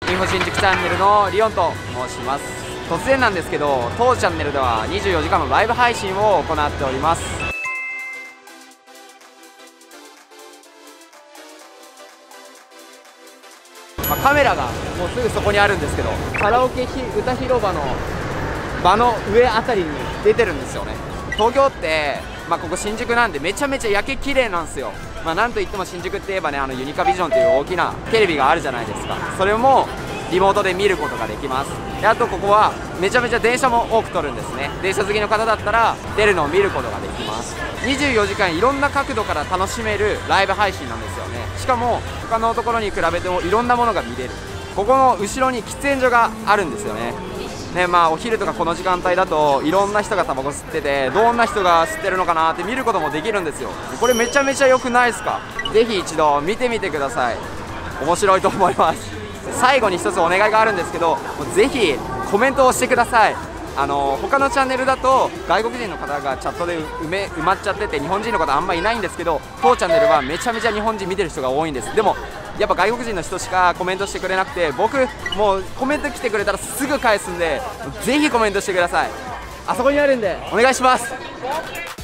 インフォ新宿チャンネルのリオンと申します。突然なんですけど、当チャンネルでは24時間のライブ配信を行っております。カメラがもうすぐそこにあるんですけど、カラオケ歌広場の場の上あたりに出てるんですよね。東京って、ここ新宿なんでめちゃめちゃ夜景綺麗なんですよ。なんといっても新宿って言えばね、ユニカビジョンという大きなテレビがあるじゃないですか。それもリモートで見ることができます。で、あとここはめちゃめちゃ電車も多く撮るんですね。電車好きの方だったら出るのを見ることができます。24時間いろんな角度から楽しめるライブ配信なんですよね。しかも他のところに比べてもいろんなものが見れる。ここの後ろに喫煙所があるんですよね。お昼とかこの時間帯だといろんな人がタバコ吸ってて、どんな人が吸ってるのかなって見ることもできるんですよ。これめちゃめちゃ良くないですか？ぜひ一度見てみてください。面白いと思います。最後に一つお願いがあるんですけど、ぜひコメントをしてください。他のチャンネルだと外国人の方がチャットで埋まっちゃってて、日本人の方あんまいないんですけど、当チャンネルはめちゃめちゃ日本人見てる人が多いんです。でもやっぱ外国人の人しかコメントしてくれなくて、僕もうコメント来てくれたらすぐ返すんで、ぜひコメントしてください。あそこにあるんでお願いします。